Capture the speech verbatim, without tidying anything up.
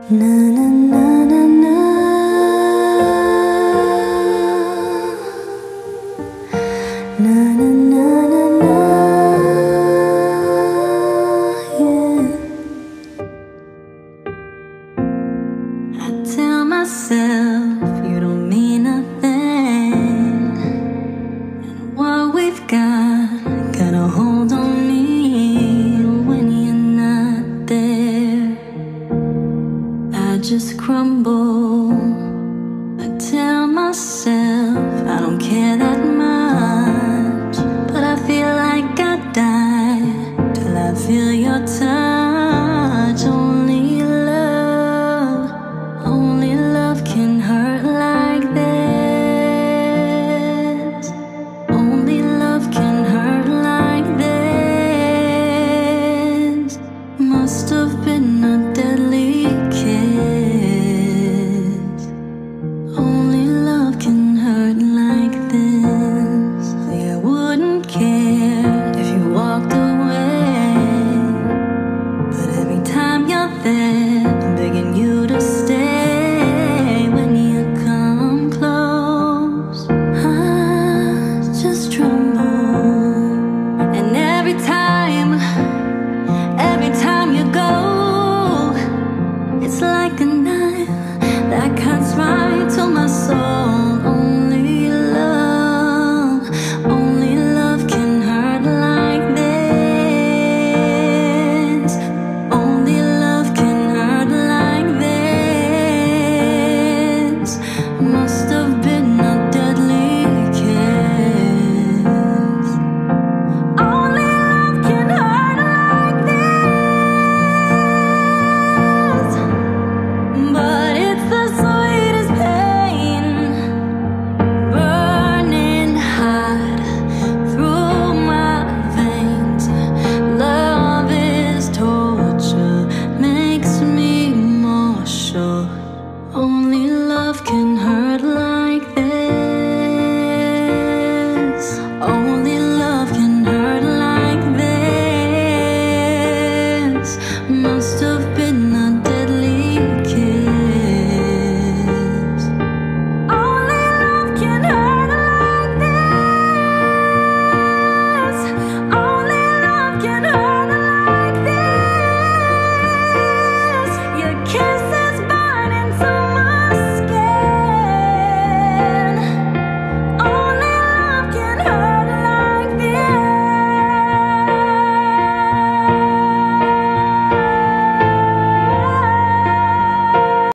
Na na na na na. Na na na na na. Yeah. I tell myself you don't mean nothing, and what we've got got a hold on me when you're not there. I just crumble. I tell myself I don't care that much, but I feel like I die till I feel your touch. Only love, only love can hurt like this. Only love can hurt like this. Must have been a deadly kiss. Only love can hurt like this. Yeah, I wouldn't care if you walked away, but every time you're there, I'm begging you to stay. When you come close, I just tremble. And every time, every time you go, it's like a knife that cuts right to my soul. Only love, only love can hurt like this. Only love can hurt like this. Must have been a deadly kiss. Only love can hurt like this. But it's the sweetest pain, burning hot through my veins. Love is torture, makes me more sure. Only love can hurt like this. Only love can hurt like this. Must